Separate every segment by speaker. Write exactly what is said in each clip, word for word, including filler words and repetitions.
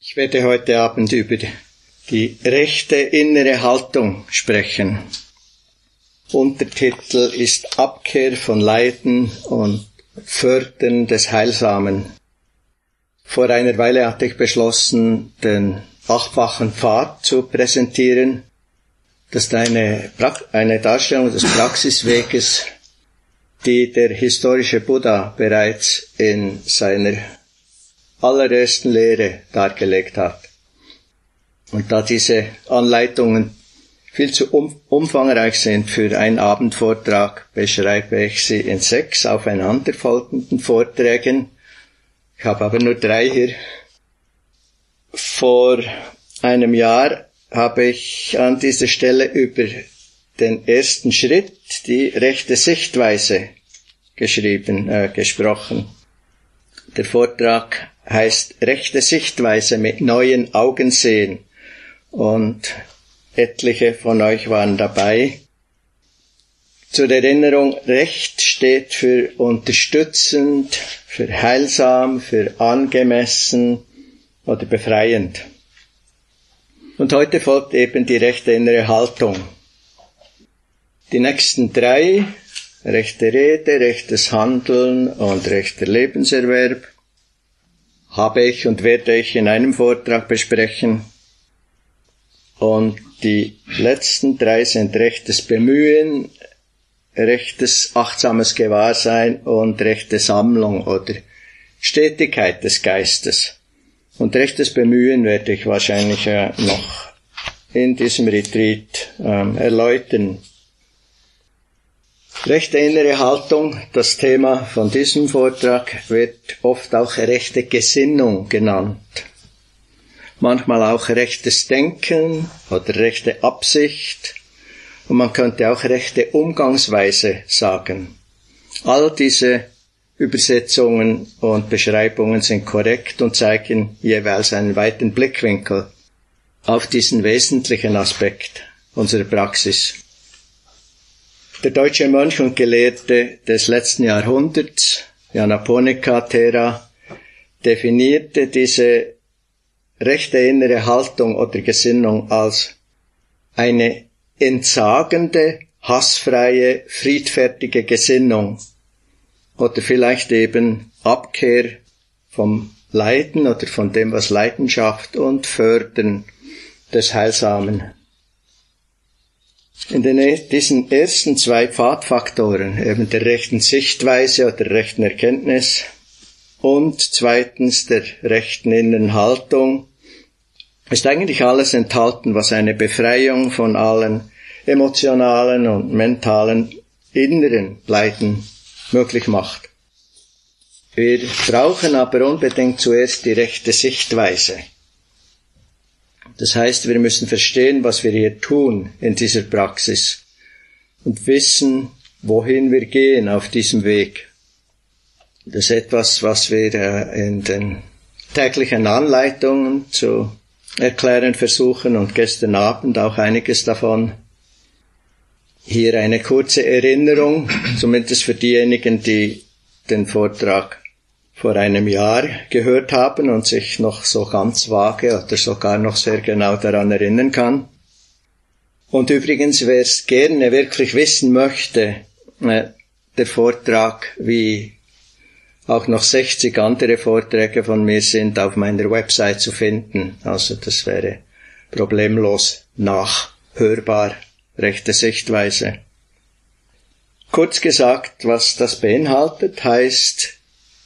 Speaker 1: Ich werde heute Abend über die rechte innere Haltung sprechen. Untertitel ist Abkehr von Leiden und Fördern des Heilsamen. Vor einer Weile hatte ich beschlossen, den achtfachen Pfad zu präsentieren. Das ist eine, eine Darstellung des Praxisweges, die der historische Buddha bereits in seiner allerersten Lehre dargelegt hat. Und da diese Anleitungen viel zu um, umfangreich sind für einen Abendvortrag, beschreibe ich sie in sechs aufeinanderfolgenden Vorträgen. Ich habe aber nur drei hier. Vor einem Jahr habe ich an dieser Stelle über den ersten Schritt, die rechte Sichtweise, geschrieben, äh, gesprochen. Der Vortrag heißt Rechte Sichtweise mit neuen Augen sehen. Und etliche von euch waren dabei. Zur Erinnerung, Recht steht für unterstützend, für heilsam, für angemessen oder befreiend. Und heute folgt eben die rechte innere Haltung. Die nächsten drei, rechte Rede, rechtes Handeln und rechter Lebenserwerb, habe ich und werde ich in einem Vortrag besprechen. Und die letzten drei sind rechtes Bemühen, rechtes achtsames Gewahrsein und rechte Sammlung oder Stetigkeit des Geistes. Und rechtes Bemühen werde ich wahrscheinlich äh, noch in diesem Retreat ähm, erläutern. Rechte innere Haltung, das Thema von diesem Vortrag, wird oft auch rechte Gesinnung genannt. Manchmal auch rechtes Denken oder rechte Absicht. Und man könnte auch rechte Umgangsweise sagen. All diese Übersetzungen und Beschreibungen sind korrekt und zeigen jeweils einen weiten Blickwinkel auf diesen wesentlichen Aspekt unserer Praxis. Der deutsche Mönch und Gelehrte des letzten Jahrhunderts, Nyanaponika Thera, definierte diese rechte innere Haltung oder Gesinnung als eine entsagende, hassfreie, friedfertige Gesinnung oder vielleicht eben Abkehr vom Leiden oder von dem, was Leidenschaft und Fördern des Heilsamen. In den, diesen ersten zwei Pfadfaktoren, eben der rechten Sichtweise oder der rechten Erkenntnis und zweitens der rechten inneren Haltung, ist eigentlich alles enthalten, was eine Befreiung von allen emotionalen und mentalen inneren Leiden möglich macht. Wir brauchen aber unbedingt zuerst die rechte Sichtweise. Das heißt, wir müssen verstehen, was wir hier tun in dieser Praxis und wissen, wohin wir gehen auf diesem Weg. Das ist etwas, was wir in den täglichen Anleitungen zu erklären versuchen und gestern Abend auch einiges davon. Hier eine kurze Erinnerung, zumindest für diejenigen, die den Vortrag vor einem Jahr gehört haben und sich noch so ganz vage oder sogar noch sehr genau daran erinnern kann. Und übrigens, wer es gerne wirklich wissen möchte, äh, der Vortrag, wie auch noch sechzig andere Vorträge von mir sind auf meiner Website zu finden. Also das wäre problemlos nachhörbar, rechte Sichtweise. Kurz gesagt, was das beinhaltet, heißt,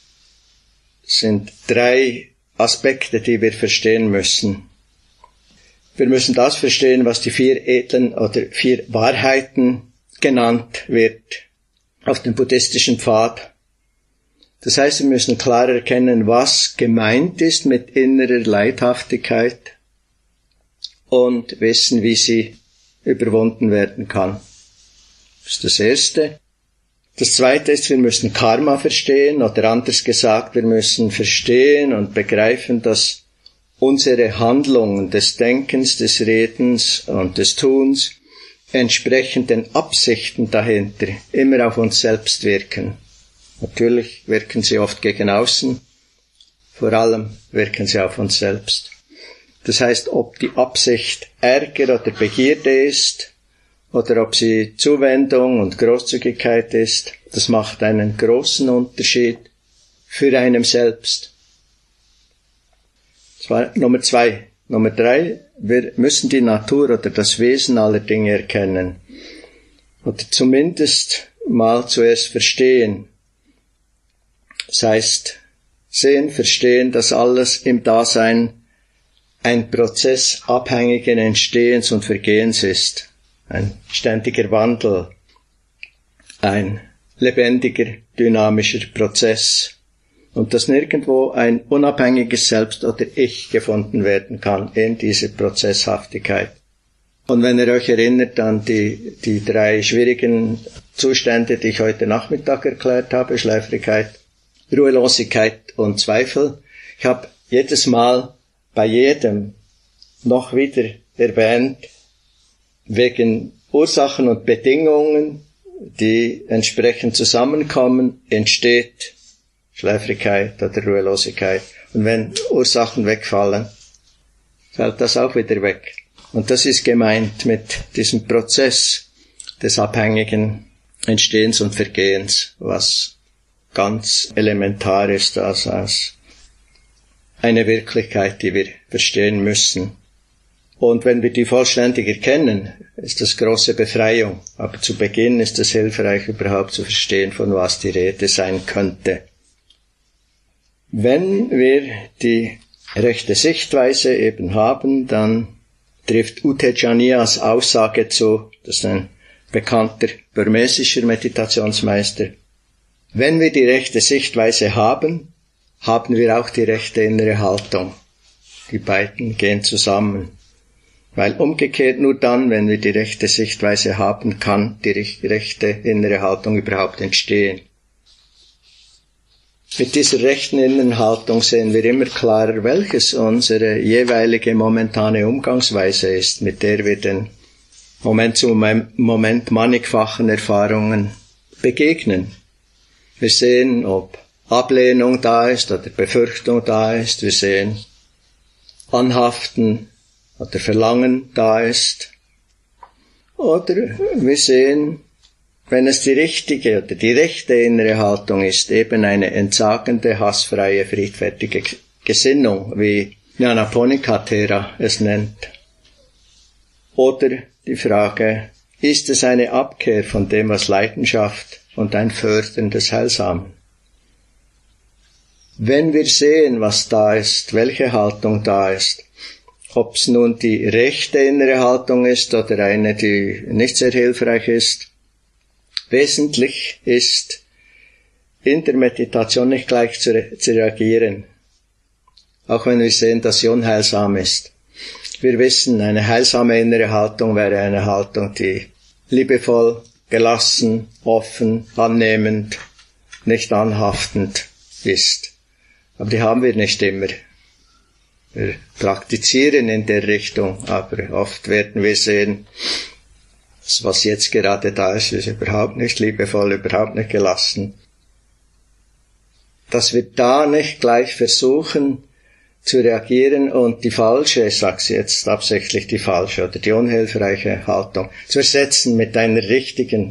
Speaker 1: sind drei Aspekte, die wir verstehen müssen. Wir müssen das verstehen, was die vier edlen oder vier Wahrheiten genannt wird auf dem buddhistischen Pfad. Das heißt, wir müssen klar erkennen, was gemeint ist mit innerer Leidhaftigkeit und wissen, wie sie überwunden werden kann. Das ist das Erste. Das Zweite ist, wir müssen Karma verstehen, oder anders gesagt, wir müssen verstehen und begreifen, dass unsere Handlungen des Denkens, des Redens und des Tuns entsprechend den Absichten dahinter immer auf uns selbst wirken. Natürlich wirken sie oft gegen außen, vor allem wirken sie auf uns selbst. Das heißt, ob die Absicht Ärger oder Begierde ist, oder ob sie Zuwendung und Großzügigkeit ist, das macht einen großen Unterschied für einen selbst. Das war Nummer zwei. Nummer drei, wir müssen die Natur oder das Wesen aller Dinge erkennen. Oder zumindest mal zuerst verstehen. Das heißt, sehen, verstehen, dass alles im Dasein ein Prozess abhängigen Entstehens und Vergehens ist. Ein ständiger Wandel. Ein lebendiger, dynamischer Prozess. Und dass nirgendwo ein unabhängiges Selbst oder Ich gefunden werden kann in dieser Prozesshaftigkeit. Und wenn ihr euch erinnert an die, die drei schwierigen Zustände, die ich heute Nachmittag erklärt habe, Schläfrigkeit, Ruhelosigkeit und Zweifel, ich habe jedes Mal bei jedem noch wieder erwähnt, wegen Ursachen und Bedingungen, die entsprechend zusammenkommen, entsteht Schläfrigkeit oder Ruhelosigkeit. Und wenn Ursachen wegfallen, fällt das auch wieder weg. Und das ist gemeint mit diesem Prozess des abhängigen Entstehens und Vergehens, was ganz elementar ist, also als eine Wirklichkeit, die wir verstehen müssen. Und wenn wir die vollständig erkennen, ist das große Befreiung. Aber zu Beginn ist es hilfreich, überhaupt zu verstehen, von was die Rede sein könnte. Wenn wir die rechte Sichtweise eben haben, dann trifft U Tejanias Aussage zu, das ist ein bekannter burmesischer Meditationsmeister. Wenn wir die rechte Sichtweise haben, haben wir auch die rechte innere Haltung. Die beiden gehen zusammen. Weil umgekehrt nur dann, wenn wir die rechte Sichtweise haben, kann die rechte innere Haltung überhaupt entstehen. Mit dieser rechten inneren Haltung sehen wir immer klarer, welches unsere jeweilige momentane Umgangsweise ist, mit der wir den Moment zu Moment mannigfachen Erfahrungen begegnen. Wir sehen, ob Ablehnung da ist oder Befürchtung da ist. Wir sehen Anhaften oder Verlangen da ist. Oder wir sehen, wenn es die richtige oder die rechte innere Haltung ist, eben eine entsagende, hassfreie, friedfertige Gesinnung, wie Nyanaponika Thera es nennt. Oder die Frage, ist es eine Abkehr von dem, was Leidenschaft und ein Fördern des Heilsamen? Wenn wir sehen, was da ist, welche Haltung da ist, ob es nun die rechte innere Haltung ist oder eine, die nicht sehr hilfreich ist, wesentlich ist, in der Meditation nicht gleich zu, re- zu reagieren, auch wenn wir sehen, dass sie unheilsam ist. Wir wissen, eine heilsame innere Haltung wäre eine Haltung, die liebevoll, gelassen, offen, annehmend, nicht anhaftend ist. Aber die haben wir nicht immer. Wir praktizieren in der Richtung, aber oft werden wir sehen, das, was jetzt gerade da ist, ist überhaupt nicht liebevoll, überhaupt nicht gelassen. Dass wir da nicht gleich versuchen zu reagieren und die falsche, ich sage jetzt absichtlich die falsche oder die unhilfreiche Haltung zu ersetzen mit einer richtigen.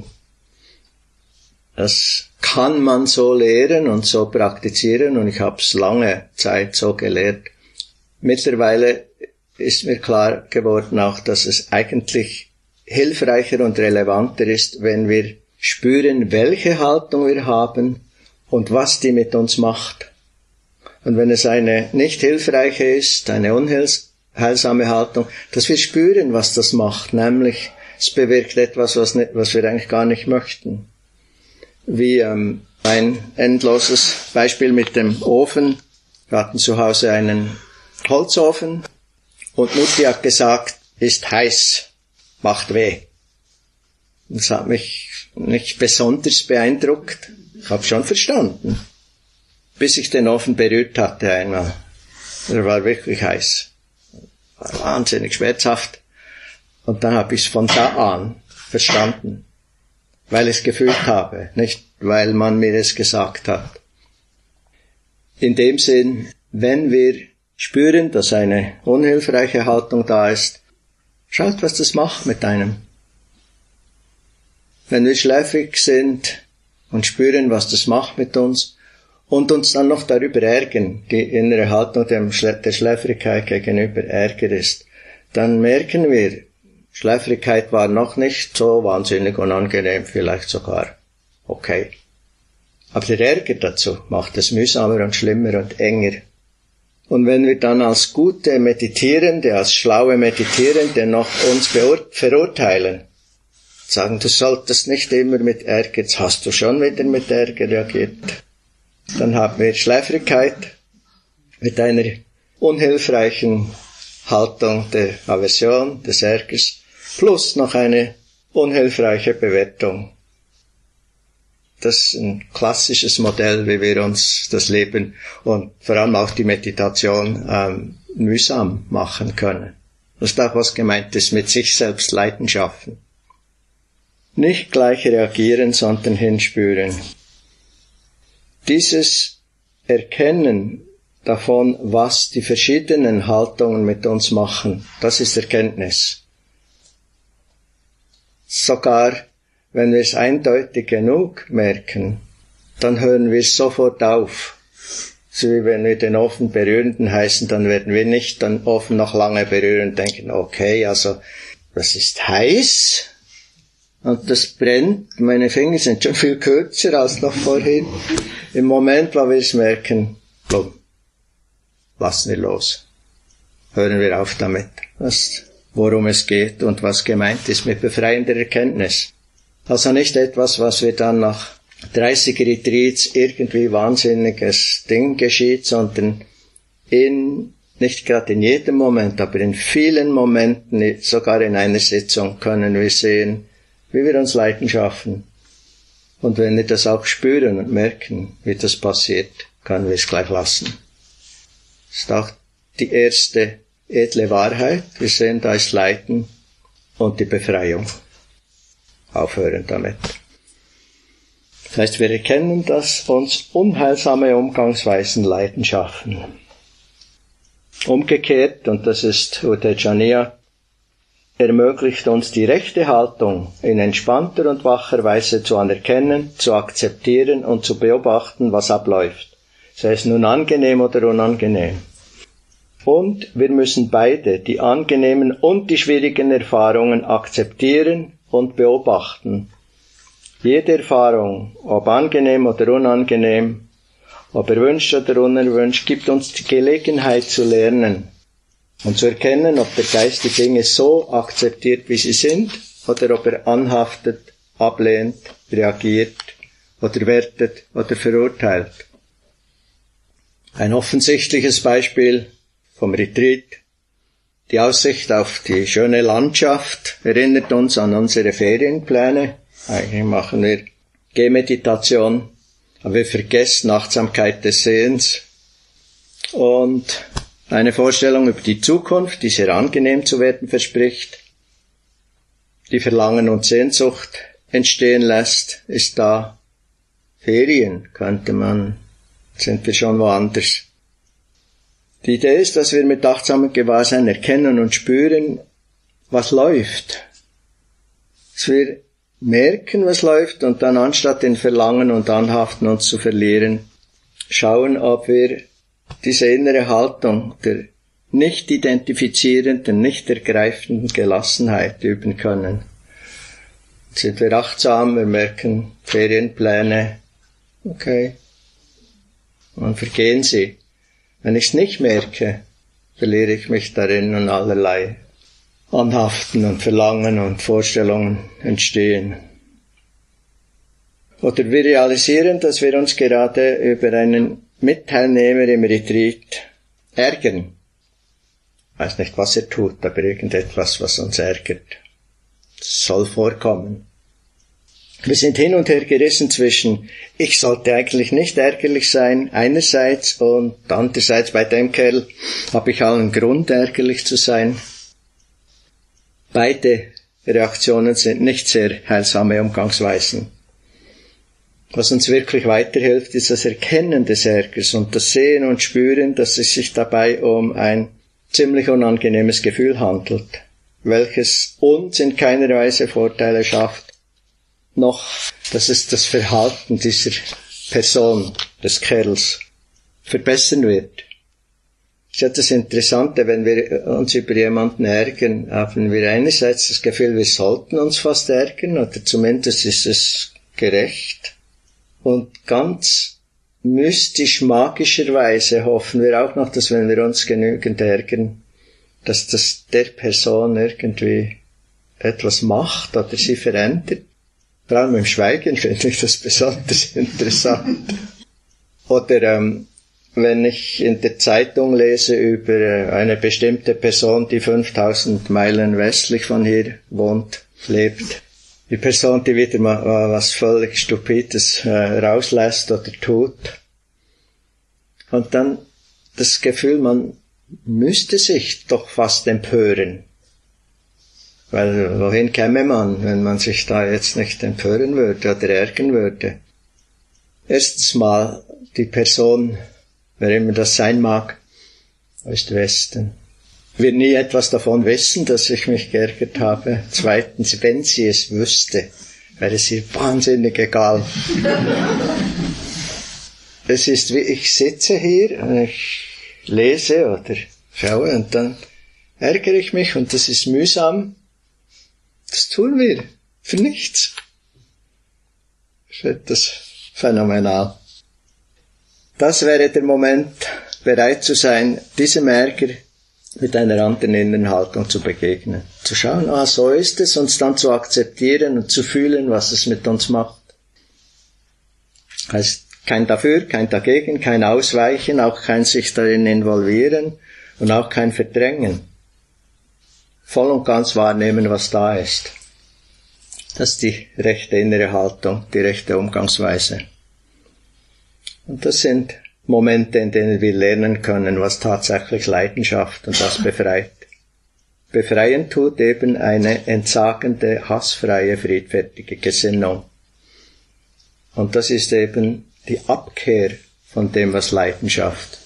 Speaker 1: Das kann man so lehren und so praktizieren und ich habe es lange Zeit so gelehrt. Mittlerweile ist mir klar geworden auch, dass es eigentlich hilfreicher und relevanter ist, wenn wir spüren, welche Haltung wir haben und was die mit uns macht. Und wenn es eine nicht hilfreiche ist, eine unheilsame Haltung, dass wir spüren, was das macht, nämlich es bewirkt etwas, was, nicht, was wir eigentlich gar nicht möchten. Wie ähm, ein endloses Beispiel mit dem Ofen. Wir hatten zu Hause einen Holzofen und Mutti hat gesagt, ist heiß, macht weh. Das hat mich nicht besonders beeindruckt. Ich habe schon verstanden, bis ich den Ofen berührt hatte einmal. Er war wirklich heiß, war wahnsinnig schmerzhaft. Und dann habe ich es von da an verstanden, weil ich es gefühlt habe, nicht weil man mir es gesagt hat. In dem Sinn, wenn wir spüren, dass eine unhilfreiche Haltung da ist. Schaut, was das macht mit einem. Wenn wir schläfrig sind und spüren, was das macht mit uns und uns dann noch darüber ärgern, die innere Haltung der Schläfrigkeit gegenüber Ärger ist, dann merken wir, Schläfrigkeit war noch nicht so wahnsinnig unangenehm, vielleicht sogar okay. Aber der Ärger dazu macht es mühsamer und schlimmer und enger. Und wenn wir dann als gute Meditierende, als schlaue Meditierende noch uns verurteilen, sagen, du solltest nicht immer mit Ärger, jetzt hast du schon wieder mit Ärger reagiert, dann haben wir Schläfrigkeit mit einer unhilfreichen Haltung der Aversion, des Ärgers, plus noch eine unhilfreiche Bewertung. Das ist ein klassisches Modell, wie wir uns das Leben und vor allem auch die Meditation ähm, mühsam machen können. Das ist auch was gemeint ist mit sich selbst Leiden schaffen. Nicht gleich reagieren, sondern hinspüren. Dieses Erkennen davon, was die verschiedenen Haltungen mit uns machen, das ist Erkenntnis. Sogar wenn wir es eindeutig genug merken, dann hören wir sofort auf. So wie wenn wir den Ofen berühren heißen, dann werden wir nicht den Ofen noch lange berühren und denken, okay, also das ist heiß und das brennt, meine Finger sind schon viel kürzer als noch vorhin. Im Moment, wo wir es merken, bumm, lassen wir los. Hören wir auf damit, was, worum es geht und was gemeint ist mit befreiender Erkenntnis. Also nicht etwas, was wir dann nach dreißig Retreats irgendwie wahnsinniges Ding geschieht, sondern in, nicht gerade in jedem Moment, aber in vielen Momenten, sogar in einer Sitzung, können wir sehen, wie wir uns Leiden schaffen. Und wenn wir das auch spüren und merken, wie das passiert, können wir es gleich lassen. Das ist auch die erste edle Wahrheit. Wir sehen, da ist Leiden und die Befreiung. Aufhören damit. Das heißt, wir erkennen, dass uns unheilsame Umgangsweisen Leiden schaffen. Umgekehrt, und das ist Udayacaniya, ermöglicht uns die rechte Haltung in entspannter und wacher Weise zu anerkennen, zu akzeptieren und zu beobachten, was abläuft, sei es nun angenehm oder unangenehm. Und wir müssen beide, die angenehmen und die schwierigen Erfahrungen, akzeptieren und beobachten. Jede Erfahrung, ob angenehm oder unangenehm, ob erwünscht oder unerwünscht, gibt uns die Gelegenheit zu lernen und zu erkennen, ob der Geist die Dinge so akzeptiert, wie sie sind, oder ob er anhaftet, ablehnt, reagiert oder wertet oder verurteilt. Ein offensichtliches Beispiel vom Retreat. Die Aussicht auf die schöne Landschaft erinnert uns an unsere Ferienpläne. Eigentlich machen wir Gehmeditation, aber wir vergessen Achtsamkeit des Sehens. Und eine Vorstellung über die Zukunft, die sehr angenehm zu werden verspricht, die Verlangen und Sehnsucht entstehen lässt, ist da. Ferien könnte man, sind wir schon woanders. Die Idee ist, dass wir mit achtsamem Gewahrsein erkennen und spüren, was läuft. Dass wir merken, was läuft und dann anstatt den Verlangen und Anhaften uns zu verlieren, schauen, ob wir diese innere Haltung der nicht identifizierenden, nicht ergreifenden Gelassenheit üben können. Sind wir achtsam, wir merken Ferienpläne, okay, und vergehen sie. Wenn ich es nicht merke, verliere ich mich darin und allerlei Anhaften und Verlangen und Vorstellungen entstehen. Oder wir realisieren, dass wir uns gerade über einen Mitteilnehmer im Retreat ärgern. Ich weiß nicht, was er tut, aber irgendetwas, was uns ärgert. Das soll vorkommen. Wir sind hin und her gerissen zwischen, ich sollte eigentlich nicht ärgerlich sein, einerseits, und andererseits bei dem Kerl habe ich allen Grund, ärgerlich zu sein. Beide Reaktionen sind nicht sehr heilsame Umgangsweisen. Was uns wirklich weiterhilft, ist das Erkennen des Ärgers und das Sehen und Spüren, dass es sich dabei um ein ziemlich unangenehmes Gefühl handelt, welches uns in keiner Weise Vorteile schafft, noch dass es das Verhalten dieser Person, des Kerls, verbessern wird. Das ist ja das Interessante, wenn wir uns über jemanden ärgern, haben wir einerseits das Gefühl, wir sollten uns fast ärgern, oder zumindest ist es gerecht. Und ganz mystisch, magischerweise hoffen wir auch noch, dass wenn wir uns genügend ärgern, dass das der Person irgendwie etwas macht oder sie verändert. Vor allem im Schweigen finde ich das besonders interessant. Oder ähm, wenn ich in der Zeitung lese über eine bestimmte Person, die fünftausend Meilen westlich von hier wohnt, lebt, die Person, die wieder mal was völlig Stupides äh, rauslässt oder tut. Und dann das Gefühl, man müsste sich doch fast empören. Weil wohin käme man, wenn man sich da jetzt nicht empören würde oder ärgern würde? Erstens mal, die Person, wer immer das sein mag, aus Westen, wird nie etwas davon wissen, dass ich mich geärgert habe. Zweitens, wenn sie es wüsste, wäre es ihr wahnsinnig egal. Es ist wie, ich sitze hier und ich lese oder schaue und dann ärgere ich mich und das ist mühsam. Das tun wir für nichts. Ich finde das phänomenal. Das wäre der Moment, bereit zu sein, diesem Ärger mit einer anderen inneren Haltung zu begegnen. Zu schauen, ah, so ist es, uns dann zu akzeptieren und zu fühlen, was es mit uns macht. Heißt kein Dafür, kein Dagegen, kein Ausweichen, auch kein sich darin involvieren und auch kein Verdrängen. Voll und ganz wahrnehmen, was da ist. Das ist die rechte innere Haltung, die rechte Umgangsweise. Und das sind Momente, in denen wir lernen können, was tatsächlich Leidenschaft und was befreit. Befreien tut eben eine entsagende, hassfreie, friedfertige Gesinnung. Und das ist eben die Abkehr von dem, was Leidenschaft.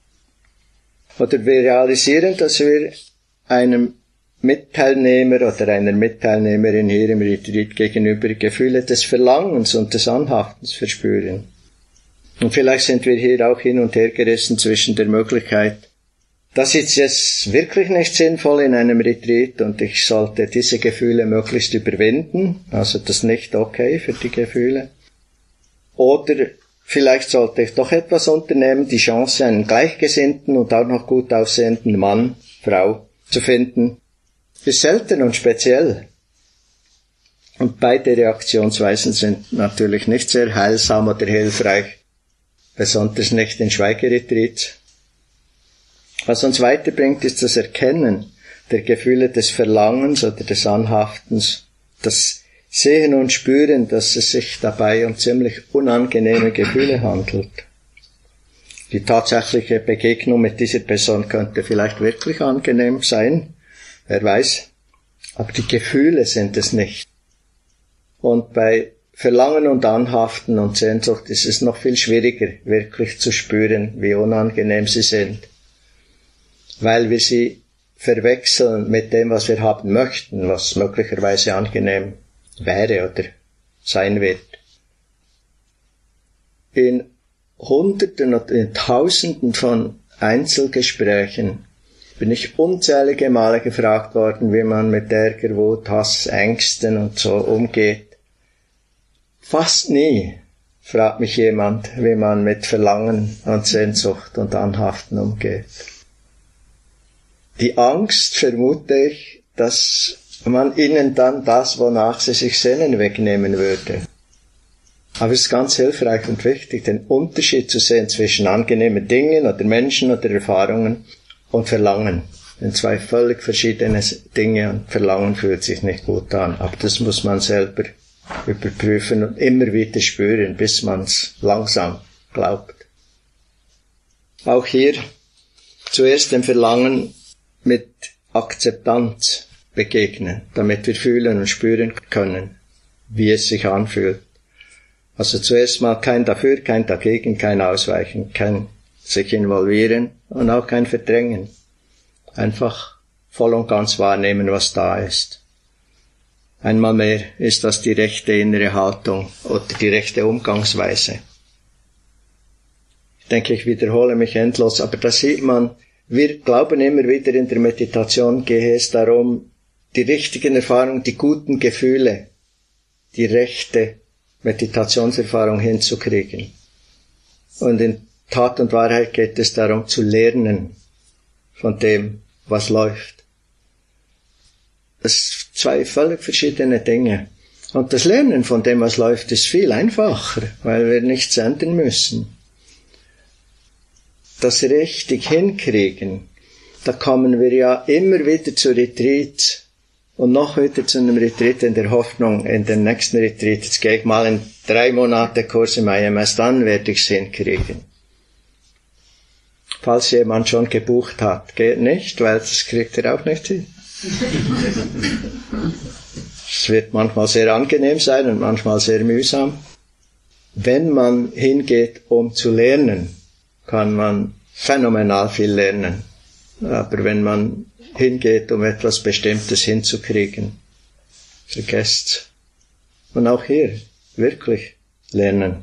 Speaker 1: Oder wir realisieren, dass wir einem Mitteilnehmer oder einer Mitteilnehmerin hier im Retreat gegenüber Gefühle des Verlangens und des Anhaftens verspüren. Und vielleicht sind wir hier auch hin und her gerissen zwischen der Möglichkeit, das ist jetzt wirklich nicht sinnvoll in einem Retreat und ich sollte diese Gefühle möglichst überwinden, also das nicht okay für die Gefühle. Oder vielleicht sollte ich doch etwas unternehmen, die Chance, einen gleichgesinnten und auch noch gut aussehenden Mann, Frau zu finden, ist selten und speziell. Und beide Reaktionsweisen sind natürlich nicht sehr heilsam oder hilfreich, besonders nicht in Schweigeretreats. Was uns weiterbringt, ist das Erkennen der Gefühle des Verlangens oder des Anhaftens, das Sehen und Spüren, dass es sich dabei um ziemlich unangenehme Gefühle handelt. Die tatsächliche Begegnung mit dieser Person könnte vielleicht wirklich angenehm sein, wer weiß, aber die Gefühle sind es nicht. Und bei Verlangen und Anhaften und Sehnsucht ist es noch viel schwieriger, wirklich zu spüren, wie unangenehm sie sind, weil wir sie verwechseln mit dem, was wir haben möchten, was möglicherweise angenehm wäre oder sein wird. In Hunderten oder in Tausenden von Einzelgesprächen bin ich unzählige Male gefragt worden, wie man mit Ärger, Wut, Hass, Ängsten und so umgeht. Fast nie fragt mich jemand, wie man mit Verlangen und Sehnsucht und Anhaften umgeht. Die Angst, vermute ich, dass man ihnen dann das, wonach sie sich sehnen, wegnehmen würde. Aber es ist ganz hilfreich und wichtig, den Unterschied zu sehen zwischen angenehmen Dingen oder Menschen oder Erfahrungen und Verlangen. Denn zwei völlig verschiedene Dinge und Verlangen fühlt sich nicht gut an. Aber das muss man selber überprüfen und immer wieder spüren, bis man es langsam glaubt. Auch hier zuerst dem Verlangen mit Akzeptanz begegnen, damit wir fühlen und spüren können, wie es sich anfühlt. Also zuerst mal kein Dafür, kein Dagegen, kein Ausweichen, kein sich involvieren und auch kein Verdrängen. Einfach voll und ganz wahrnehmen, was da ist. Einmal mehr ist das die rechte innere Haltung oder die rechte Umgangsweise. Ich denke, ich wiederhole mich endlos, aber da sieht man, wir glauben immer wieder in der Meditation gehe es darum, die richtigen Erfahrungen, die guten Gefühle, die rechte Meditationserfahrung hinzukriegen. Und in Tat und Wahrheit geht es darum zu lernen von dem, was läuft. Das sind zwei völlig verschiedene Dinge. Und das Lernen von dem, was läuft, ist viel einfacher, weil wir nichts ändern müssen. Das richtig hinkriegen, da kommen wir ja immer wieder zu Retreats und noch wieder zu einem Retreat in der Hoffnung, in den nächsten Retreat, jetzt gehe ich mal in drei Monate Kurs im I M S, dann werde ich es hinkriegen. Falls jemand schon gebucht hat, geht nicht, weil das kriegt er auch nicht hin. Es wird manchmal sehr angenehm sein und manchmal sehr mühsam. Wenn man hingeht, um zu lernen, kann man phänomenal viel lernen. Aber wenn man hingeht, um etwas Bestimmtes hinzukriegen, vergesst. Und auch hier wirklich lernen.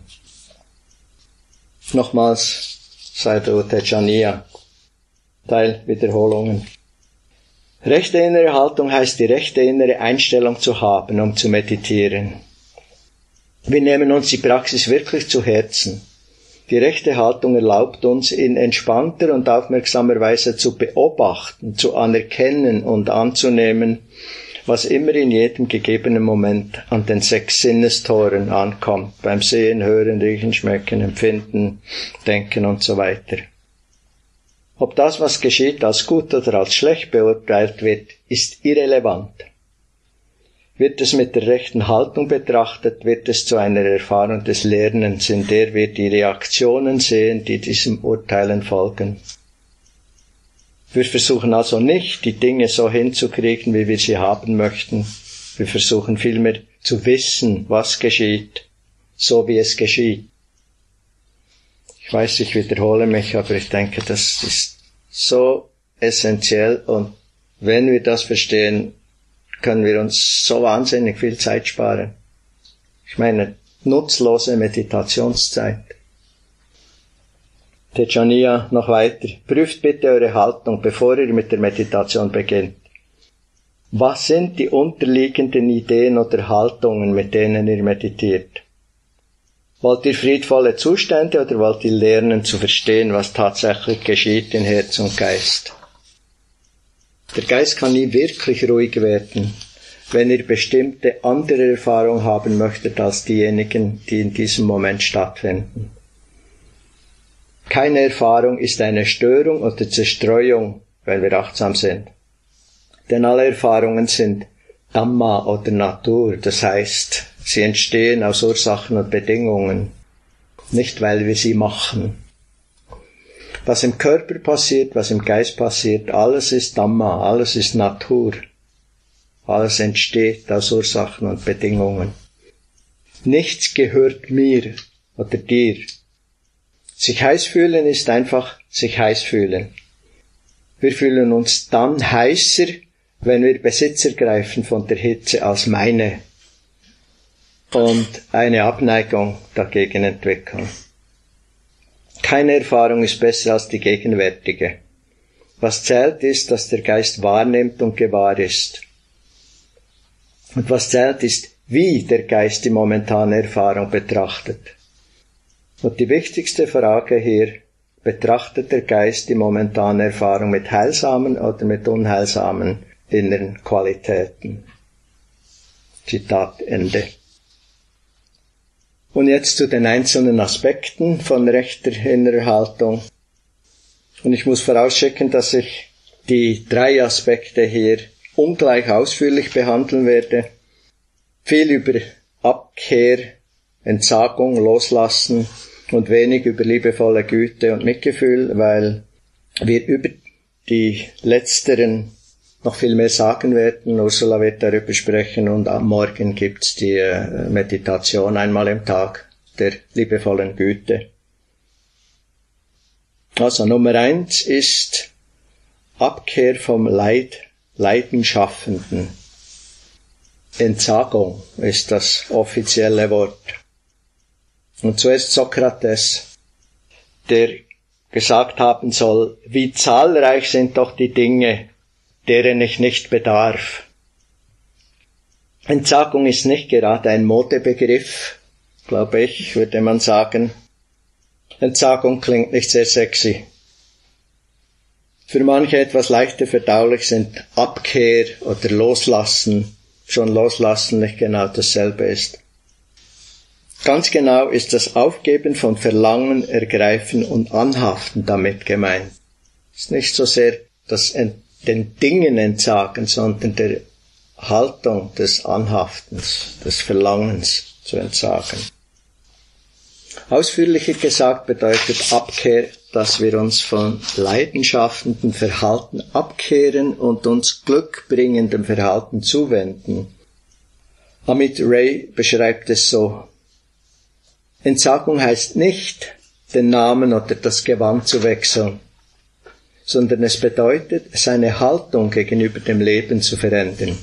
Speaker 1: Nochmals Sayadaw Tejaniya, Teilwiederholungen. Rechte innere Haltung heißt die rechte innere Einstellung zu haben, um zu meditieren. Wir nehmen uns die Praxis wirklich zu Herzen. Die rechte Haltung erlaubt uns, in entspannter und aufmerksamer Weise zu beobachten, zu anerkennen und anzunehmen, was immer in jedem gegebenen Moment an den sechs Sinnestoren ankommt, beim Sehen, Hören, Riechen, Schmecken, Empfinden, Denken und so weiter. Ob das, was geschieht, als gut oder als schlecht beurteilt wird, ist irrelevant. Wird es mit der rechten Haltung betrachtet, wird es zu einer Erfahrung des Lernens, in der wir die Reaktionen sehen, die diesem Urteilen folgen. Wir versuchen also nicht, die Dinge so hinzukriegen, wie wir sie haben möchten. Wir versuchen vielmehr zu wissen, was geschieht, so wie es geschieht. Ich weiß, ich wiederhole mich, aber ich denke, das ist so essentiell und wenn wir das verstehen, können wir uns so wahnsinnig viel Zeit sparen. Ich meine, nutzlose Meditationszeit. Tejaniya noch weiter. Prüft bitte eure Haltung, bevor ihr mit der Meditation beginnt. Was sind die unterliegenden Ideen oder Haltungen, mit denen ihr meditiert? Wollt ihr friedvolle Zustände oder wollt ihr lernen zu verstehen, was tatsächlich geschieht in Herz und Geist? Der Geist kann nie wirklich ruhig werden, wenn ihr bestimmte andere Erfahrungen haben möchtet als diejenigen, die in diesem Moment stattfinden. Keine Erfahrung ist eine Störung oder Zerstreuung, wenn wir achtsam sind. Denn alle Erfahrungen sind Dhamma oder Natur, das heißt, sie entstehen aus Ursachen und Bedingungen, nicht weil wir sie machen. Was im Körper passiert, was im Geist passiert, alles ist Dhamma, alles ist Natur. Alles entsteht aus Ursachen und Bedingungen. Nichts gehört mir oder dir. Sich heiß fühlen ist einfach sich heiß fühlen. Wir fühlen uns dann heißer, wenn wir Besitz ergreifen von der Hitze als meine und eine Abneigung dagegen entwickeln. Keine Erfahrung ist besser als die gegenwärtige. Was zählt ist, dass der Geist wahrnimmt und gewahr ist. Und was zählt ist, wie der Geist die momentane Erfahrung betrachtet. Und die wichtigste Frage hier, betrachtet der Geist die momentane Erfahrung mit heilsamen oder mit unheilsamen inneren Qualitäten? Zitat Ende. Und jetzt zu den einzelnen Aspekten von rechter innerer Haltung. Und ich muss vorausschicken, dass ich die drei Aspekte hier ungleich ausführlich behandeln werde. Viel über Abkehr, Entsagung, Loslassen und wenig über liebevolle Güte und Mitgefühl, weil wir über die letzteren noch viel mehr sagen werden. Ursula wird darüber sprechen und am Morgen gibt's die Meditation einmal im Tag der liebevollen Güte. Also Nummer eins ist Abkehr vom Leid, Leidenschaffenden. Entsagung ist das offizielle Wort. Und zuerst Sokrates, der gesagt haben soll, wie zahlreich sind doch die Dinge, deren ich nicht bedarf. Entsagung ist nicht gerade ein Modebegriff, glaube ich, würde man sagen. Entsagung klingt nicht sehr sexy. Für manche etwas leichter verdaulich sind Abkehr oder Loslassen, schon Loslassen nicht genau dasselbe ist. Ganz genau ist das Aufgeben von Verlangen, Ergreifen und Anhaften damit gemeint. Es ist nicht so sehr das den Dingen entsagen, sondern der Haltung des Anhaftens, des Verlangens zu entsagen. Ausführlicher gesagt bedeutet Abkehr, dass wir uns von leidenschaftenden Verhalten abkehren und uns glückbringendem Verhalten zuwenden. Amit Ray beschreibt es so: Entsagung heißt nicht, den Namen oder das Gewand zu wechseln, sondern es bedeutet, seine Haltung gegenüber dem Leben zu verändern.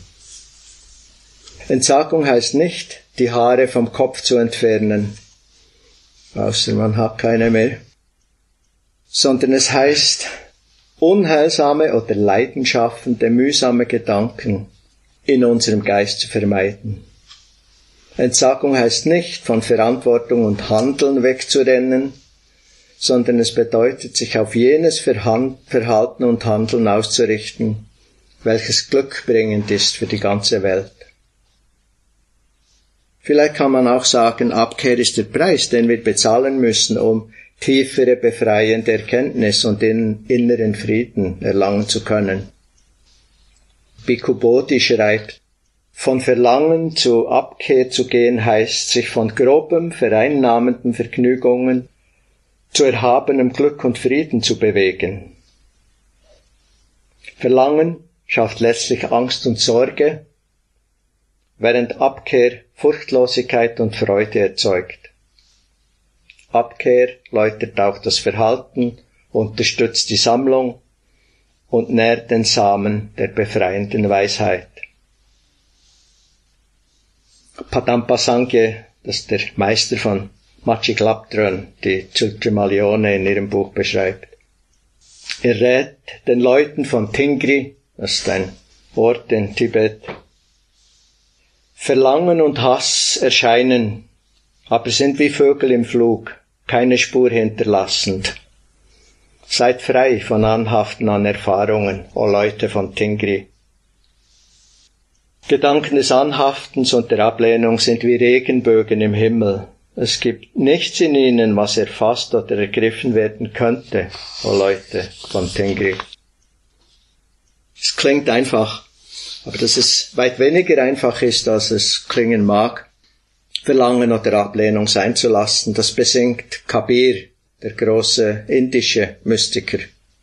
Speaker 1: Entsagung heißt nicht, die Haare vom Kopf zu entfernen, außer man hat keine mehr, sondern es heißt, unheilsame oder leidenschaffende, mühsame Gedanken in unserem Geist zu vermeiden. Entsagung heißt nicht, von Verantwortung und Handeln wegzurennen, sondern es bedeutet, sich auf jenes Verhalten und Handeln auszurichten, welches glückbringend ist für die ganze Welt. Vielleicht kann man auch sagen, Abkehr ist der Preis, den wir bezahlen müssen, um tiefere, befreiende Erkenntnis und den inneren Frieden erlangen zu können. Bhikkhu Bodhi schreibt, von Verlangen zu Abkehr zu gehen heißt, sich von grobem, vereinnahmenden Vergnügungen zu erhabenem Glück und Frieden zu bewegen. Verlangen schafft letztlich Angst und Sorge, während Abkehr Furchtlosigkeit und Freude erzeugt. Abkehr läutert auch das Verhalten, unterstützt die Sammlung und nährt den Samen der befreienden Weisheit. Padampa Sangye, das ist der Meister von Machiklaptron, die Tsultrimalione in ihrem Buch beschreibt. Er rät den Leuten von Tingri, das ist ein Ort in Tibet, Verlangen und Hass erscheinen, aber sind wie Vögel im Flug, keine Spur hinterlassend. Seid frei von Anhaften an Erfahrungen, o Leute von Tingri. Gedanken des Anhaftens und der Ablehnung sind wie Regenbögen im Himmel. Es gibt nichts in ihnen, was erfasst oder ergriffen werden könnte, o Leute von Tingri. Es klingt einfach, aber dass es weit weniger einfach ist, als es klingen mag, Verlangen oder Ablehnung sein zu lassen, das besingt Kabir, der große indische Mystiker.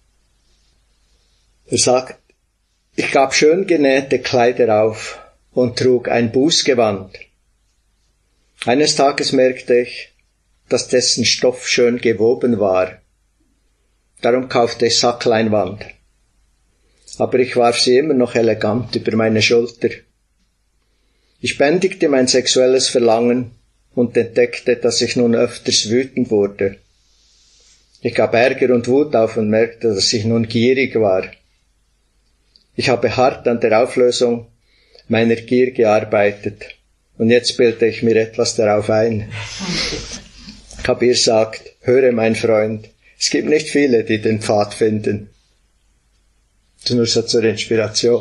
Speaker 1: Er sagt, ich gab schön genähte Kleider auf und trug ein Bußgewand. Eines Tages merkte ich, dass dessen Stoff schön gewoben war. Darum kaufte ich Sackleinwand. Aber ich warf sie immer noch elegant über meine Schulter. Ich bändigte mein sexuelles Verlangen und entdeckte, dass ich nun öfters wütend wurde. Ich gab Ärger und Wut auf und merkte, dass ich nun gierig war. Ich habe hart an der Auflösung meiner Gier gearbeitet und jetzt bilde ich mir etwas darauf ein. Kabir sagt, höre mein Freund, es gibt nicht viele, die den Pfad finden. Das ist nur so zur Inspiration.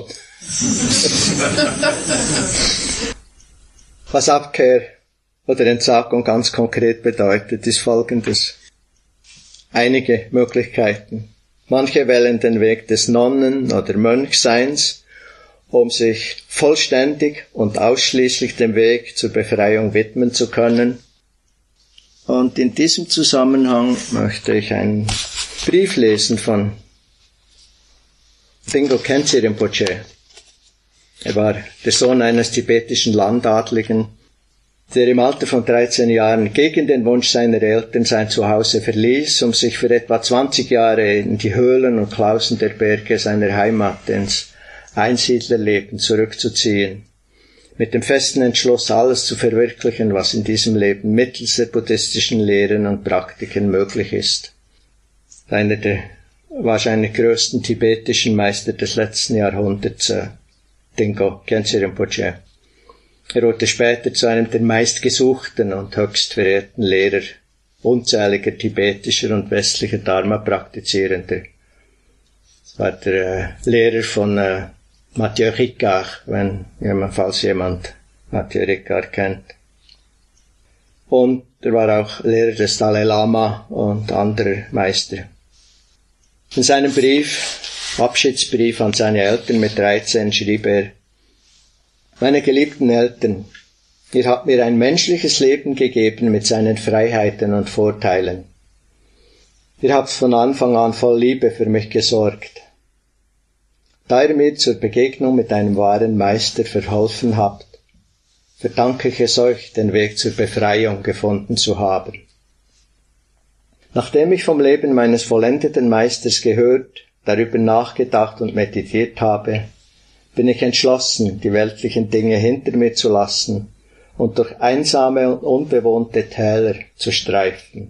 Speaker 1: Was Abkehr oder Entsagung ganz konkret bedeutet, ist Folgendes. Einige Möglichkeiten. Manche wählen den Weg des Nonnen- oder Mönchseins, um sich vollständig und ausschließlich dem Weg zur Befreiung widmen zu können. Und in diesem Zusammenhang möchte ich einen Brief lesen von Dingpo Khyentse Rinpoche. Er war der Sohn eines tibetischen Landadligen der im Alter von dreizehn Jahren gegen den Wunsch seiner Eltern sein Zuhause verließ, um sich für etwa zwanzig Jahre in die Höhlen und Klausen der Berge seiner Heimat ins Einsiedlerleben zurückzuziehen, mit dem festen Entschluss, alles zu verwirklichen, was in diesem Leben mittels der buddhistischen Lehren und Praktiken möglich ist. Einer der wahrscheinlich größten tibetischen Meister des letzten Jahrhunderts, äh, Dingo Khyentse Rinpoche. Er wurde später zu einem der meistgesuchten und höchst verehrten Lehrer unzähliger tibetischer und westlicher Dharma-Praktizierender. Das war der äh, Lehrer von äh, Mathieu Ricard, wenn jemand, falls jemand Mathieu Ricard kennt. Und er war auch Lehrer des Dalai Lama und anderer Meister. In seinem Brief, Abschiedsbrief an seine Eltern mit dreizehn, schrieb er: Meine geliebten Eltern, ihr habt mir ein menschliches Leben gegeben mit seinen Freiheiten und Vorteilen. Ihr habt von Anfang an voll Liebe für mich gesorgt. Da ihr mir zur Begegnung mit einem wahren Meister verholfen habt, verdanke ich es euch, den Weg zur Befreiung gefunden zu haben. Nachdem ich vom Leben meines vollendeten Meisters gehört, darüber nachgedacht und meditiert habe, bin ich entschlossen, die weltlichen Dinge hinter mir zu lassen und durch einsame und unbewohnte Täler zu streifen.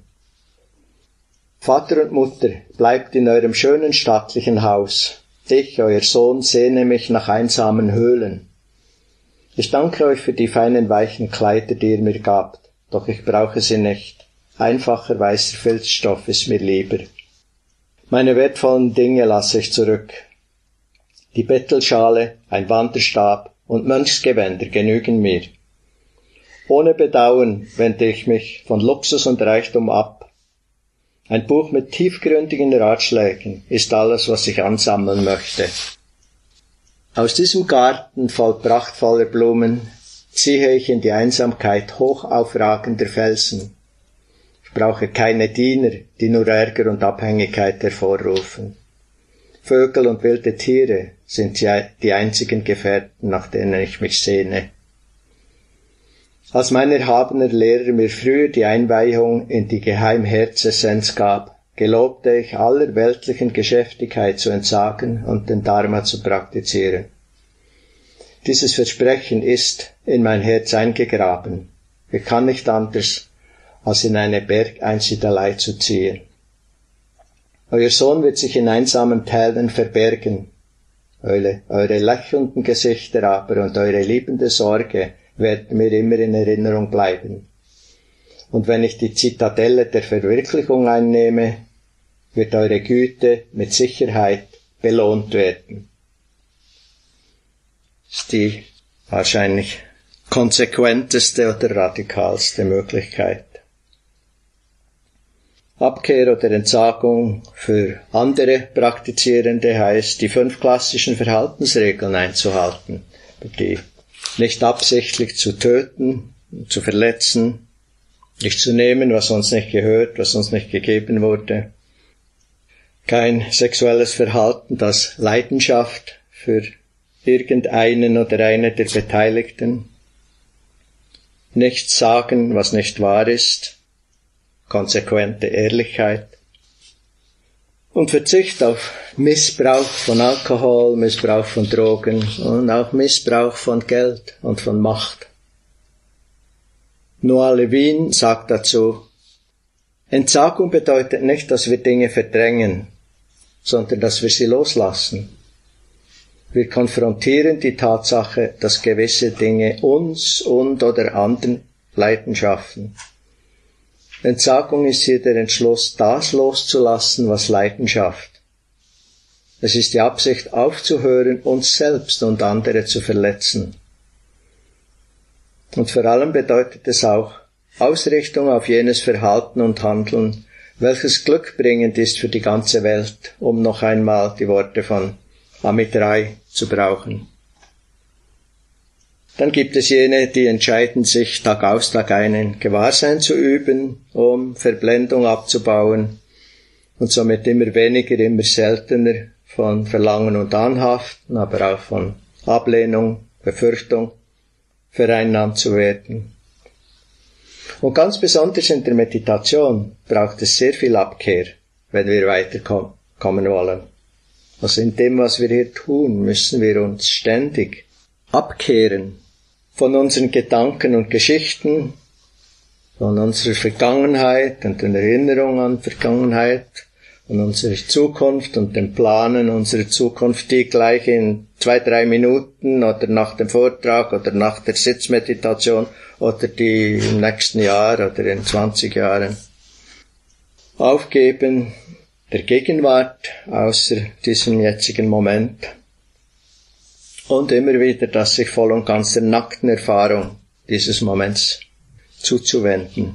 Speaker 1: Vater und Mutter, bleibt in eurem schönen stattlichen Haus. Ich, euer Sohn, sehne mich nach einsamen Höhlen. Ich danke euch für die feinen weichen Kleider, die ihr mir gabt, doch ich brauche sie nicht. Einfacher weißer Filzstoff ist mir lieber. Meine wertvollen Dinge lasse ich zurück. Die Bettelschale, ein Wanderstab und Mönchsgewänder genügen mir. Ohne Bedauern wende ich mich von Luxus und Reichtum ab. Ein Buch mit tiefgründigen Ratschlägen ist alles, was ich ansammeln möchte. Aus diesem Garten voll prachtvoller Blumen ziehe ich in die Einsamkeit hochaufragender Felsen. Ich brauche keine Diener, die nur Ärger und Abhängigkeit hervorrufen. Vögel und wilde Tiere sind die einzigen Gefährten, nach denen ich mich sehne. Als mein erhabener Lehrer mir früher die Einweihung in die Geheimherzessenz gab, gelobte ich, aller weltlichen Geschäftigkeit zu entsagen und den Dharma zu praktizieren. Dieses Versprechen ist in mein Herz eingegraben. Ich kann nicht anders, als in eine Bergeinsiedelei zu ziehen. Euer Sohn wird sich in einsamen Tälern verbergen. Eure, eure lächelnden Gesichter aber und eure liebende Sorge werden mir immer in Erinnerung bleiben. Und wenn ich die Zitadelle der Verwirklichung einnehme, wird eure Güte mit Sicherheit belohnt werden. Das ist die wahrscheinlich konsequenteste oder radikalste Möglichkeit. Abkehr oder Entsagung für andere Praktizierende heißt, die fünf klassischen Verhaltensregeln einzuhalten, die nicht absichtlich zu töten, zu verletzen, nicht zu nehmen, was uns nicht gehört, was uns nicht gegeben wurde, kein sexuelles Verhalten, das Leidenschaft für irgendeinen oder eine der Beteiligten, nichts sagen, was nicht wahr ist, konsequente Ehrlichkeit und Verzicht auf Missbrauch von Alkohol, Missbrauch von Drogen und auch Missbrauch von Geld und von Macht. Noah Levin sagt dazu: Entsagung bedeutet nicht, dass wir Dinge verdrängen, sondern dass wir sie loslassen. Wir konfrontieren die Tatsache, dass gewisse Dinge uns und oder anderen Leiden schaffen. Entsagung ist hier der Entschluss, das loszulassen, was Leiden schafft. Es ist die Absicht, aufzuhören, uns selbst und andere zu verletzen. Und vor allem bedeutet es auch Ausrichtung auf jenes Verhalten und Handeln, welches glückbringend ist für die ganze Welt, um noch einmal die Worte von Amit Rai zu brauchen. Dann gibt es jene, die entscheiden sich, Tag aus, Tag ein in Gewahrsein zu üben, um Verblendung abzubauen und somit immer weniger, immer seltener von Verlangen und Anhaften, aber auch von Ablehnung, Befürchtung vereinnahmt zu werden. Und ganz besonders in der Meditation braucht es sehr viel Abkehr, wenn wir weiterkommen wollen. Also in dem, was wir hier tun, müssen wir uns ständig abkehren von unseren Gedanken und Geschichten, von unserer Vergangenheit und den Erinnerungen an Vergangenheit, von unserer Zukunft und dem Planen unserer Zukunft, die gleich in zwei, drei Minuten oder nach dem Vortrag oder nach der Sitzmeditation oder die im nächsten Jahr oder in zwanzig Jahren aufgeben, der Gegenwart außer diesem jetzigen Moment und immer wieder das sich voll und ganz der nackten Erfahrung dieses Moments zuzuwenden.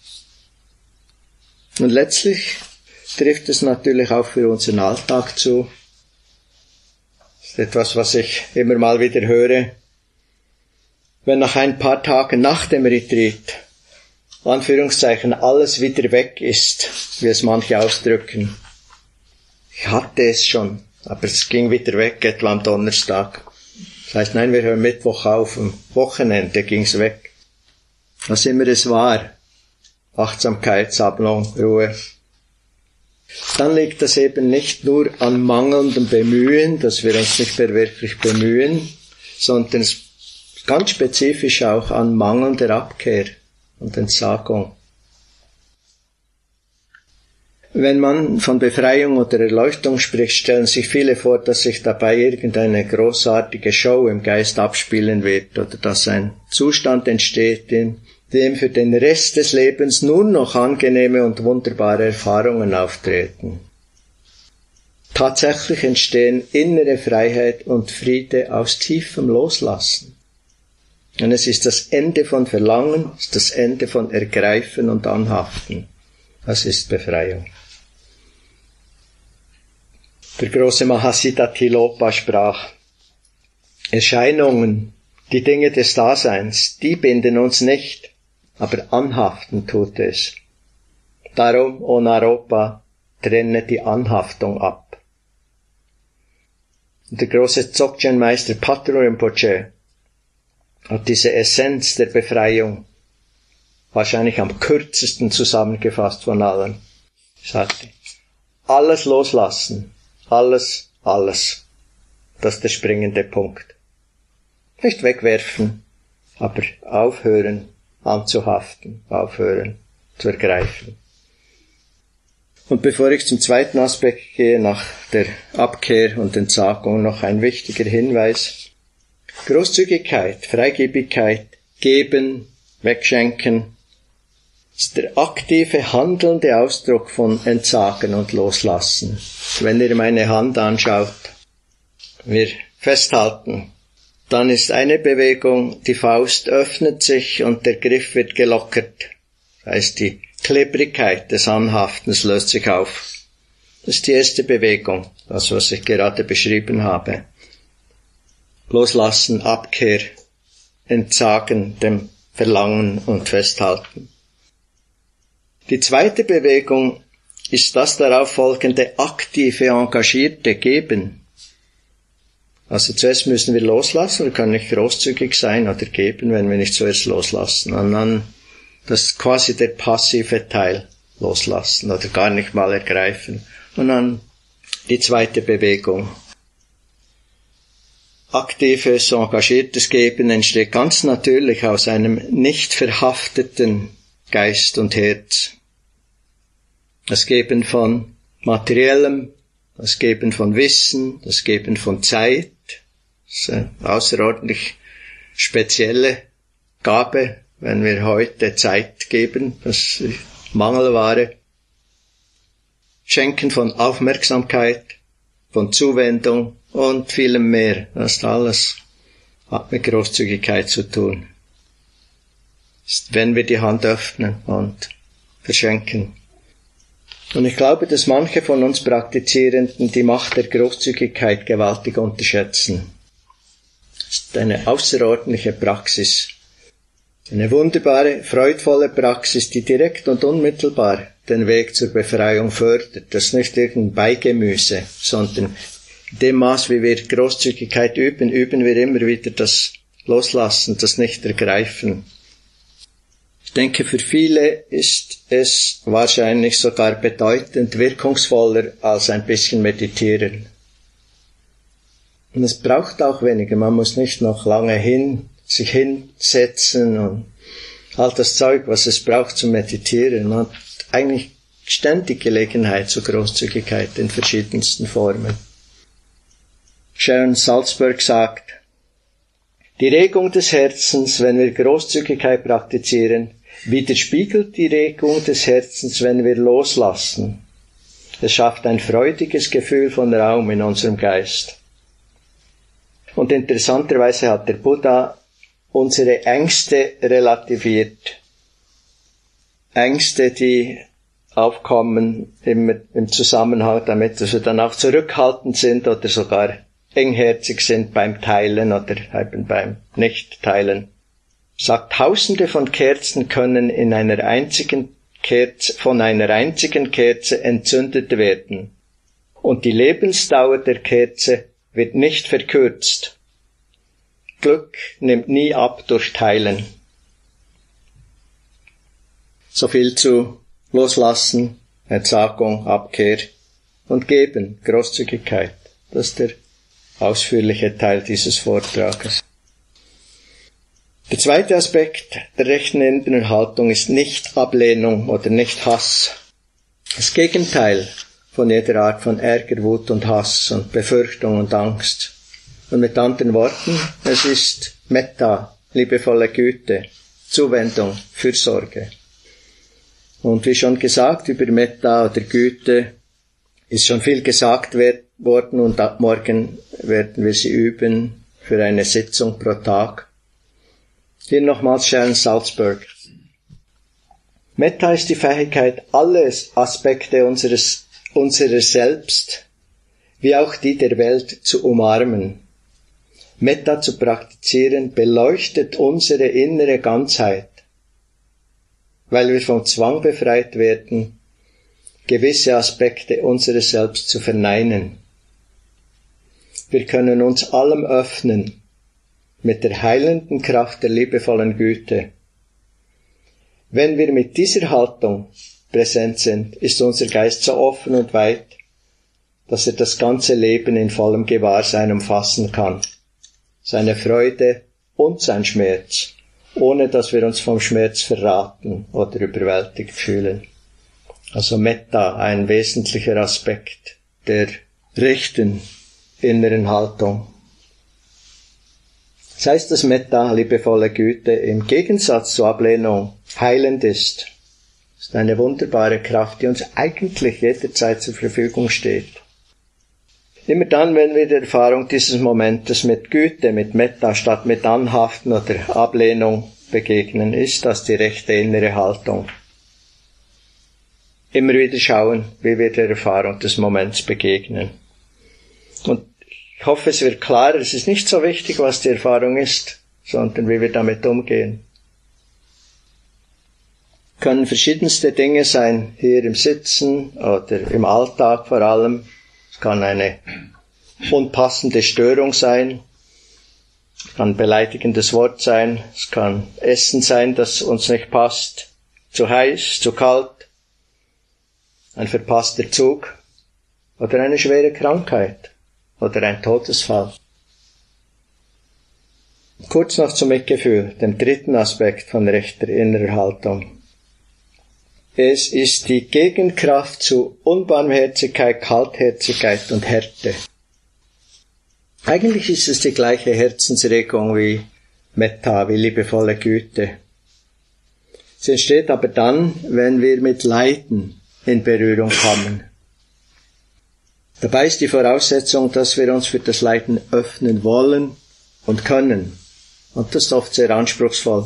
Speaker 1: Und letztlich trifft es natürlich auch für unseren Alltag zu. Das ist etwas, was ich immer mal wieder höre. Wenn nach ein paar Tagen nach dem Retreat, Anführungszeichen, alles wieder weg ist, wie es manche ausdrücken. Ich hatte es schon, aber es ging wieder weg, etwa am Donnerstag. Das heißt, nein, wir hören Mittwoch auf, am Wochenende ging's weg. Was immer es war, Achtsamkeit, Sammlung, Ruhe. Dann liegt das eben nicht nur an mangelndem Bemühen, dass wir uns nicht mehr wirklich bemühen, sondern ganz spezifisch auch an mangelnder Abkehr und Entsagung. Wenn man von Befreiung oder Erleuchtung spricht, stellen sich viele vor, dass sich dabei irgendeine großartige Show im Geist abspielen wird oder dass ein Zustand entsteht, in dem für den Rest des Lebens nur noch angenehme und wunderbare Erfahrungen auftreten. Tatsächlich entstehen innere Freiheit und Friede aus tiefem Loslassen. Und es ist das Ende von Verlangen, es ist das Ende von Ergreifen und Anhaften. Das ist Befreiung. Der große Mahasiddha Tilopa sprach: Erscheinungen, die Dinge des Daseins, die binden uns nicht, aber anhaften tut es. Darum, O Naropa, trenne die Anhaftung ab. Und der große Dzogchen-Meister Patrul Rinpoche hat diese Essenz der Befreiung wahrscheinlich am kürzesten zusammengefasst von allen. Er sagte, alles loslassen, alles, alles. Das ist der springende Punkt. Nicht wegwerfen, aber aufhören anzuhaften, aufhören zu ergreifen. Und bevor ich zum zweiten Aspekt gehe, nach der Abkehr und Entsagung, noch ein wichtiger Hinweis. Großzügigkeit, Freigebigkeit, geben, wegschenken, ist der aktive, handelnde Ausdruck von Entsagen und Loslassen. Wenn ihr meine Hand anschaut, wir festhalten, dann ist eine Bewegung, die Faust öffnet sich und der Griff wird gelockert. Das heißt, die Klebrigkeit des Anhaftens löst sich auf. Das ist die erste Bewegung, das, was ich gerade beschrieben habe. Loslassen, Abkehr, Entsagen dem Verlangen und Festhalten. Die zweite Bewegung ist das darauf folgende aktive, engagierte Geben. Also zuerst müssen wir loslassen, wir können nicht großzügig sein oder geben, wenn wir nicht zuerst loslassen. Und dann, das ist quasi der passive Teil, loslassen oder gar nicht mal ergreifen. Und dann die zweite Bewegung. Aktives, engagiertes Geben entsteht ganz natürlich aus einem nicht verhafteten Geist und Herz. Das Geben von Materiellem, das Geben von Wissen, das Geben von Zeit, das ist eine außerordentlich spezielle Gabe, wenn wir heute Zeit geben, das ist Mangelware. Schenken von Aufmerksamkeit, von Zuwendung und vielem mehr. Das alles hat mit Großzügigkeit zu tun. Das ist, wenn wir die Hand öffnen und verschenken. Und ich glaube, dass manche von uns Praktizierenden die Macht der Großzügigkeit gewaltig unterschätzen. Das ist eine außerordentliche Praxis. Eine wunderbare, freudvolle Praxis, die direkt und unmittelbar den Weg zur Befreiung fördert. Das ist nicht irgendein Beigemüse, sondern in dem Maß, wie wir Großzügigkeit üben, üben wir immer wieder das Loslassen, das Nicht-Ergreifen. Ich denke, für viele ist es wahrscheinlich sogar bedeutend wirkungsvoller als ein bisschen meditieren. Und es braucht auch weniger, man muss nicht noch lange hin, sich hinsetzen und all das Zeug, was es braucht zum Meditieren. Man hat eigentlich ständig Gelegenheit zur Großzügigkeit in verschiedensten Formen. Sharon Salzberg sagt, die Regung des Herzens, wenn wir Großzügigkeit praktizieren, widerspiegelt die Regung des Herzens, wenn wir loslassen. Es schafft ein freudiges Gefühl von Raum in unserem Geist. Und interessanterweise hat der Buddha unsere Ängste relativiert. Ängste, die aufkommen immer im Zusammenhang damit, dass wir dann auch zurückhaltend sind oder sogar engherzig sind beim Teilen oder eben beim Nicht-Teilen. Sagt, Tausende von Kerzen können in einer einzigen Kerze, von einer einzigen Kerze entzündet werden. Und die Lebensdauer der Kerze wird nicht verkürzt. Glück nimmt nie ab durch Teilen. So viel zu Loslassen, Entsagung, Abkehr und Geben, Großzügigkeit. Das ist der ausführliche Teil dieses Vortrages. Der zweite Aspekt der rechten inneren Haltung ist nicht Ablehnung oder nicht Hass. Das Gegenteil von jeder Art von Ärger, Wut und Hass und Befürchtung und Angst. Und mit anderen Worten, es ist Metta, liebevolle Güte, Zuwendung, Fürsorge. Und wie schon gesagt, über Metta oder Güte ist schon viel gesagt worden und ab morgen werden wir sie üben für eine Sitzung pro Tag. Hier nochmals Sharon Salzberg. Metta ist die Fähigkeit, alle Aspekte unseres, unserer selbst, wie auch die der Welt, zu umarmen. Metta zu praktizieren beleuchtet unsere innere Ganzheit, weil wir vom Zwang befreit werden, gewisse Aspekte unseres Selbst zu verneinen. Wir können uns allem öffnen, mit der heilenden Kraft der liebevollen Güte. Wenn wir mit dieser Haltung präsent sind, ist unser Geist so offen und weit, dass er das ganze Leben in vollem Gewahrsein umfassen kann. Seine Freude und sein Schmerz, ohne dass wir uns vom Schmerz verraten oder überwältigt fühlen. Also Metta, ein wesentlicher Aspekt der rechten inneren Haltung. Das heißt, dass Metta, liebevolle Güte, im Gegensatz zur Ablehnung heilend ist. Das ist eine wunderbare Kraft, die uns eigentlich jederzeit zur Verfügung steht. Immer dann, wenn wir die Erfahrung dieses Momentes mit Güte, mit Metta statt mit Anhaften oder Ablehnung begegnen, ist das die rechte innere Haltung. Immer wieder schauen, wie wir der Erfahrung des Moments begegnen. Und ich hoffe, es wird klar, es ist nicht so wichtig, was die Erfahrung ist, sondern wie wir damit umgehen. Können verschiedenste Dinge sein, hier im Sitzen oder im Alltag vor allem. Es kann eine unpassende Störung sein, es kann ein beleidigendes Wort sein, es kann Essen sein, das uns nicht passt, zu heiß, zu kalt, ein verpasster Zug oder eine schwere Krankheit oder ein Todesfall. Kurz noch zum Mitgefühl, dem dritten Aspekt von rechter innerer Haltung. Es ist die Gegenkraft zu Unbarmherzigkeit, Kaltherzigkeit und Härte. Eigentlich ist es die gleiche Herzensregung wie Metta, wie liebevolle Güte. Sie entsteht aber dann, wenn wir mit Leiden in Berührung kommen. Dabei ist die Voraussetzung, dass wir uns für das Leiden öffnen wollen und können. Und das ist oft sehr anspruchsvoll.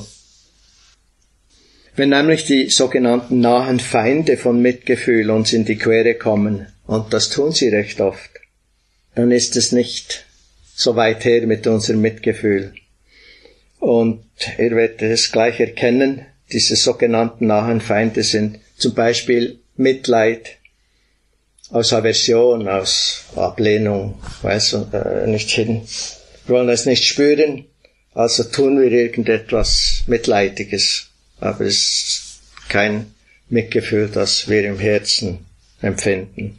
Speaker 1: Wenn nämlich die sogenannten nahen Feinde von Mitgefühl uns in die Quere kommen, und das tun sie recht oft, dann ist es nicht so weit her mit unserem Mitgefühl. Und ihr werdet es gleich erkennen, diese sogenannten nahen Feinde sind zum Beispiel Mitleid, aus Aversion, aus Ablehnung, weiß äh, nicht hin. Wir wollen es nicht spüren, also tun wir irgendetwas Mitleidiges. aber es ist kein Mitgefühl, das wir im Herzen empfinden.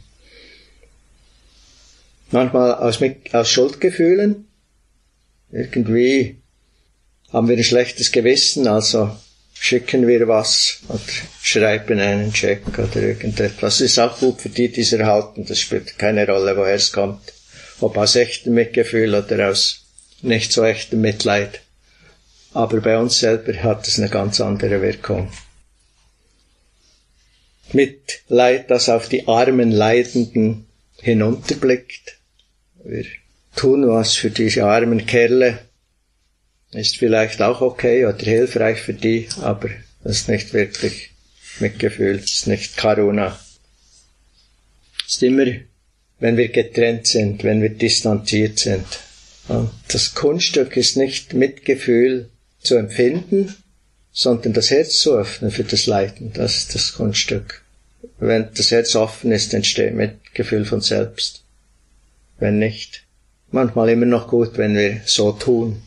Speaker 1: Manchmal aus, aus Schuldgefühlen. Irgendwie haben wir ein schlechtes Gewissen, also schicken wir was oder schreiben einen Check oder irgendetwas. Das ist auch gut für die, die es erhalten. Das spielt keine Rolle, woher es kommt. Ob aus echtem Mitgefühl oder aus nicht so echtem Mitleid. Aber bei uns selber hat es eine ganz andere Wirkung. Mitleid, das auf die armen Leidenden hinunterblickt. Wir tun was für diese armen Kerle. Ist vielleicht auch okay oder hilfreich für die, aber das ist nicht wirklich Mitgefühl, das ist nicht Karuna. Es ist immer, wenn wir getrennt sind, wenn wir distanziert sind. Und das Kunststück ist nicht Mitgefühl zu empfinden, sondern das Herz zu öffnen für das Leiden. Das ist das Kunststück. Wenn das Herz offen ist, entsteht Mitgefühl von selbst. Wenn nicht, manchmal immer noch gut, wenn wir so tun.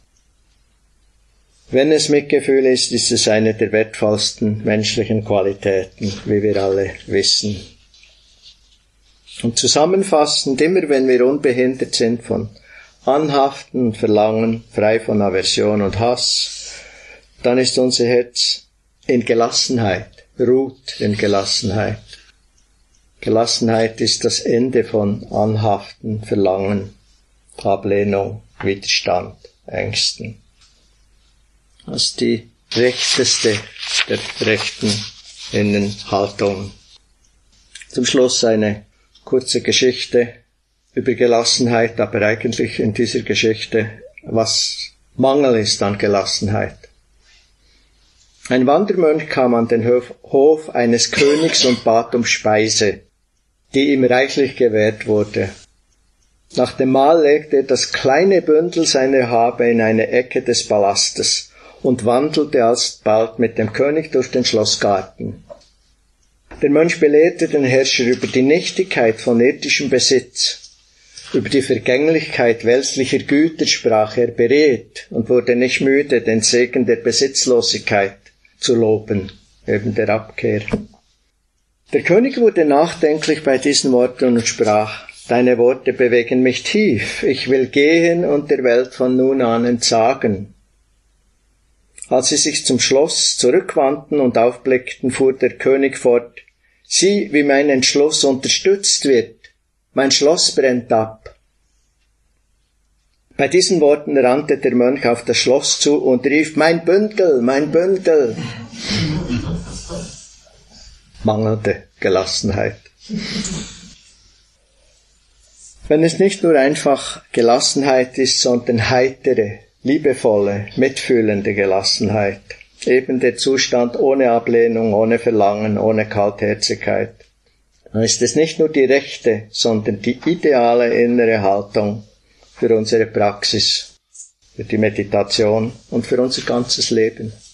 Speaker 1: Wenn es Mitgefühl ist, ist es eine der wertvollsten menschlichen Qualitäten, wie wir alle wissen. Und zusammenfassend, immer wenn wir unbehindert sind von Anhaften und Verlangen, frei von Aversion und Hass, dann ist unser Herz in Gelassenheit, ruht in Gelassenheit. Gelassenheit ist das Ende von Anhaften, Verlangen, Ablehnung, Widerstand, Ängsten. Das ist die rechteste der rechten Innenhaltung. Zum Schluss eine kurze Geschichte über Gelassenheit, aber eigentlich in dieser Geschichte, was Mangel ist an Gelassenheit. Ein Wandermönch kam an den Hof eines Königs und bat um Speise, die ihm reichlich gewährt wurde. Nach dem Mahl legte er das kleine Bündel seiner Habe in eine Ecke des Palastes und wandelte alsbald mit dem König durch den Schlossgarten. Der Mönch belehrte den Herrscher über die Nichtigkeit von irdischem Besitz. Über die Vergänglichkeit weltlicher Güter sprach er beredt und wurde nicht müde, den Segen der Besitzlosigkeit zu loben, eben der Abkehr. Der König wurde nachdenklich bei diesen Worten und sprach: Deine Worte bewegen mich tief. Ich will gehen und der Welt von nun an entsagen. Als sie sich zum Schloss zurückwandten und aufblickten, fuhr der König fort: Sieh, wie mein Entschluss unterstützt wird. Mein Schloss brennt ab. Bei diesen Worten rannte der Mönch auf das Schloss zu und rief: Mein Bündel, mein Bündel. Mangelnde Gelassenheit. Wenn es nicht nur einfach Gelassenheit ist, sondern heitere, liebevolle, mitfühlende Gelassenheit, eben der Zustand ohne Ablehnung, ohne Verlangen, ohne Kaltherzigkeit, dann ist es nicht nur die rechte, sondern die ideale innere Haltung für unsere Praxis, für die Meditation und für unser ganzes Leben.